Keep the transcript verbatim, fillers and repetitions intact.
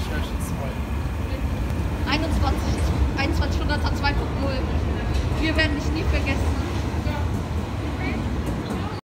einundzwanzig, einundzwanzig Stunden zwei Punkt null. Wir werden dich nie vergessen.